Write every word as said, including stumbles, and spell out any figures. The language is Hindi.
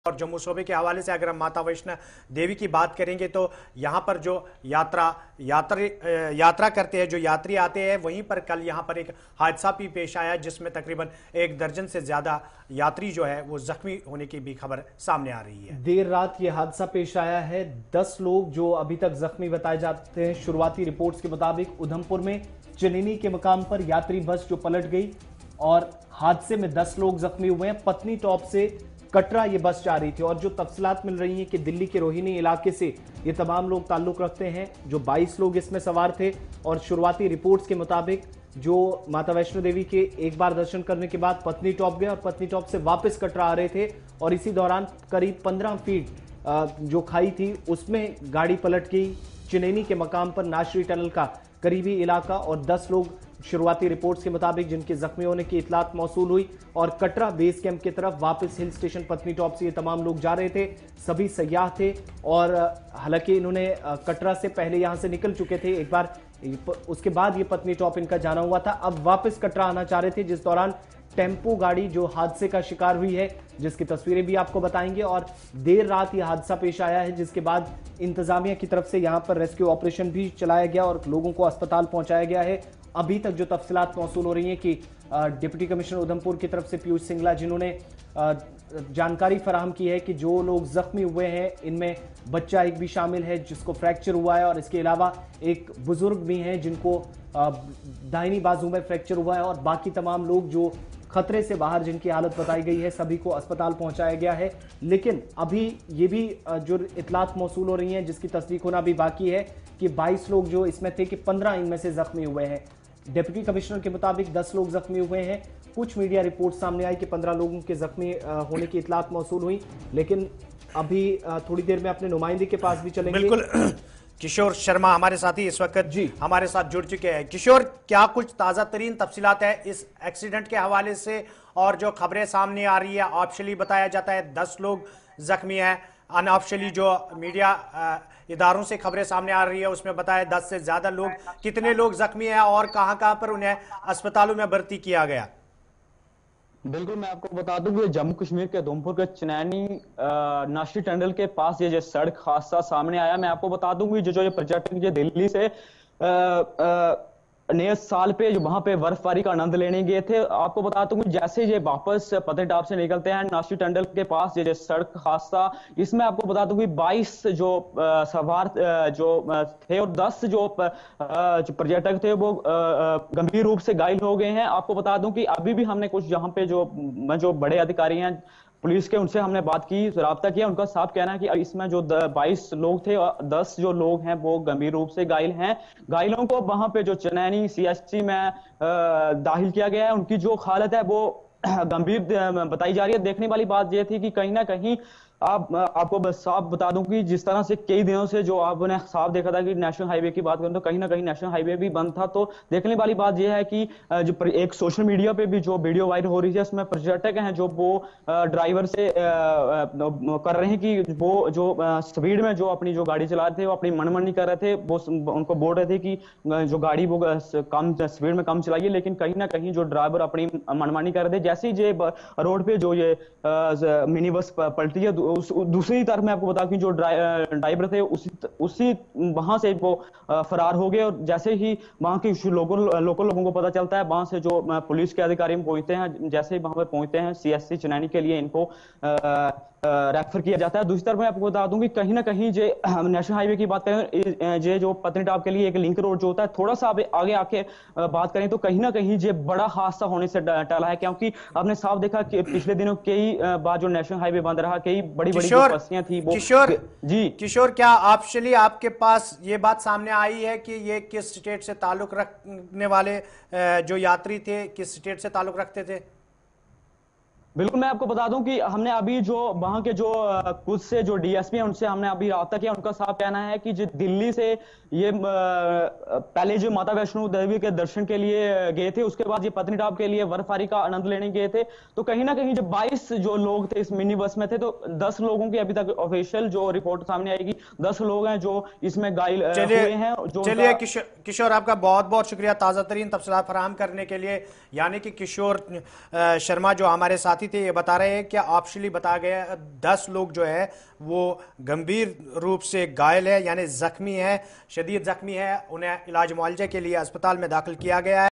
और जम्मू सूबे के हवाले से अगर हम माता वैष्णो देवी की बात करेंगे तो यहाँ पर जो यात्रा यात्री यात्रा करते हैं, जो यात्री आते हैं, वहीं पर कल यहाँ पर एक हादसा भी पेश आया जिसमें तकरीबन एक दर्जन से ज्यादा यात्री जो है वो जख्मी होने की भी खबर सामने आ रही है। देर रात ये हादसा पेश आया है। दस लोग जो अभी तक जख्मी बताए जाते हैं। शुरुआती रिपोर्ट्स के मुताबिक उधमपुर में चनीनी के मकाम पर यात्री बस जो पलट गई और हादसे में दस लोग जख्मी हुए हैं। पत्नी टॉप से कटरा ये बस जा रही थी और जो तफसीलात मिल रही हैं कि दिल्ली के रोहिणी इलाके से ये तमाम लोग ताल्लुक रखते हैं। जो बाईस लोग इसमें सवार थे और शुरुआती रिपोर्ट्स के मुताबिक जो माता वैष्णो देवी के एक बार दर्शन करने के बाद पत्नी टॉप गए और पत्नी टॉप से वापस कटरा आ रहे थे और इसी दौरान करीब पंद्रह फीट जो खाई थी उसमें गाड़ी पलट गई। चनैनी के मकाम पर नाशरी टनल का करीबी इलाका और दस लोग शुरुआती रिपोर्ट्स के मुताबिक जिनके जख्मी होने की इतलात मौसूल हुई और कटरा बेस कैंप की तरफ वापस हिल स्टेशन पत्नी टॉप से ये तमाम लोग जा रहे थे। सभी सयाह थे और हालांकि इन्होंने कटरा से पहले यहां से निकल चुके थे एक बार, उसके बाद ये पत्नी टॉप इनका जाना हुआ था। अब वापस कटरा आना चाह रहे थे जिस दौरान टेम्पो गाड़ी जो हादसे का शिकार हुई है, जिसकी तस्वीरें भी आपको बताएंगे। और देर रात यह हादसा पेश आया है जिसके बाद इंतजामिया की तरफ से यहां पर रेस्क्यू ऑपरेशन भी चलाया गया और लोगों को अस्पताल पहुंचाया गया है। अभी तक जो तफसीलात मौसूल हो रही हैं कि डिप्टी कमिश्नर उधमपुर की तरफ से पीयूष सिंगला जिन्होंने जानकारी फराहम की है कि जो लोग जख्मी हुए हैं इनमें बच्चा एक भी शामिल है जिसको फ्रैक्चर हुआ है और इसके अलावा एक बुजुर्ग भी हैं जिनको दाहिनी बाजू में फ्रैक्चर हुआ है और बाकी तमाम लोग जो खतरे से बाहर जिनकी हालत बताई गई है सभी को अस्पताल पहुंचाया गया है। लेकिन अभी ये भी जो इतलात मौसूल हो रही हैं जिसकी तस्दीक होना भी बाकी है कि बाईस लोग जो इसमें थे कि पंद्रह इनमें से जख्मी हुए हैं। डिप्टी कमिश्नर के मुताबिक दस लोग जख्मी हुए हैं। कुछ मीडिया रिपोर्ट सामने आई कि पंद्रह लोगों के जख्मी होने की इतलात मौसूल हुई, लेकिन अभी थोड़ी देर में अपने नुमाइंदे के पास भी चलेंगे। बिल्कुल, किशोर शर्मा हमारे साथी इस वक्त जी हमारे साथ जुड़ चुके हैं। किशोर, क्या कुछ ताज़ा तरीन तफसीलात है इस एक्सीडेंट के हवाले से? और जो खबरें सामने आ रही है, ऑफिशियली बताया जाता है दस लोग जख्मी हैं, अनऑफिशियली जो मीडिया इदारों से खबरें सामने आ रही है उसमें बताया दस से ज्यादा लोग। कितने लोग जख्मी हैं और कहां कहां पर उन्हें अस्पतालों में भर्ती किया गया? बिल्कुल, मैं आपको बता दूं कि जम्मू कश्मीर के उधमपुर के चनैनी नाशरी टनल के पास ये जो सड़क हादसा सामने आया, मैं आपको बता दूं कि जो जो ये पर्यटक जो दिल्ली से आ, आ, नए साल पे जो वहां पे बर्फबारी का आनंद लेने गए थे, आपको बताता हूँ जैसे ये वापस पतनटाप से निकलते हैं नाशरी टंडल के पास ये सड़क हादसा, इसमें आपको बता दूं कि बाईस जो आ, सवार जो थे और दस जो, जो पर्यटक थे वो गंभीर रूप से घायल हो गए हैं। आपको बता दूं कि अभी भी हमने कुछ यहाँ पे जो जो बड़े अधिकारी हैं पुलिस के, उनसे हमने बात की, राब्ता किया। उनका साफ कहना है कि इसमें जो बाईस लोग थे और दस जो लोग हैं वो गंभीर रूप से घायल हैं। घायलों को वहां पे जो चनैनी सीएचसी में दाखिल किया गया है, उनकी जो हालत है वो गंभीर बताई जा रही है। देखने वाली बात यह थी कि कहीं ना कहीं आप आपको बस साफ बता दूं कि जिस तरह से कई दिनों से जो आपने साफ देखा था कि नेशनल हाईवे की बात करें तो कहीं ना कहीं नेशनल हाईवे भी बंद था। तो देखने वाली बात यह है कि जो एक सोशल मीडिया पे भी जो वीडियो वायरल हो रही है उसमें पर्यटक हैं जो वो ड्राइवर से कर रहे हैं कि वो जो स्पीड में जो अपनी जो गाड़ी चला रहे थे वो अपनी मनमानी कर रहे थे। वो उनको बोल रहे थे कि जो गाड़ी वो कम स्पीड में कम चलाइए, लेकिन कहीं ना कहीं जो ड्राइवर अपनी मनमानी कर रहे थे। जैसे ही ये रोड पे जो ये मिनी बस पलटी है, उस दूसरी तरफ मैं आपको बता कि जो ड्राइवर थे उसी उसी वहां से वो फरार हो गए। और जैसे ही वहां के लोकल लोकल लोगों को पता चलता है, वहां से जो पुलिस के अधिकारी पहुंचते हैं, जैसे ही वहां पर पहुंचते हैं सीएससी चनैनी के लिए इनको रेफर किया जाता है। दूसरी तरफ मैं आपको बता दूं कि कहीं ना कहीं जे नेशनल हाईवे की बात करें, जे जो पतनीटाप के लिए एक लिंक रोड जो होता है, थोड़ा सा आगे आके बात करें तो कहीं ना कहीं जे बड़ा हादसा होने से टला है, क्योंकि आपने साफ देखा कि पिछले दिनों कई बार जो नेशनल हाईवे बंद रहा, कई बड़ी बड़ी बस्तियां थी वो। किशोर जी किशोर, क्या ऑफिशियली आपके पास ये बात सामने आई है कि ये किस स्टेट से ताल्लुक रखने वाले जो यात्री थे किस स्टेट से ताल्लुक रखते थे? बिल्कुल, मैं आपको बता दूं कि हमने अभी जो वहां के जो कुछ से जो डीएसपी हैं उनसे हमने अभी राब्ता किया। उनका साफ कहना है कि जो दिल्ली से ये पहले जो माता वैष्णो देवी के दर्शन के लिए गए थे, उसके बाद ये पतनीटाप के लिए बर्फबारी का आनंद लेने गए थे। तो कहीं ना कहीं जब बाईस जो लोग थे इस मिनी बस में थे, तो दस लोगों की अभी तक ऑफिशियल जो रिपोर्ट सामने आएगी, दस लोग हैं जो इसमें घायल हुए हैं। चलिए किशोर, किशोर आपका बहुत बहुत शुक्रिया ताज़ा तरीन तफसीलात फराहम करने के लिए। यानी कि किशोर शर्मा जो हमारे साथ साथी थे ये बता रहे हैं कि ऑप्शनली बताया गया दस लोग जो है वो गंभीर रूप से घायल है, यानी जख्मी है, शदीद जख्मी है। उन्हें इलाज मुआवजे के लिए अस्पताल में दाखिल किया गया है।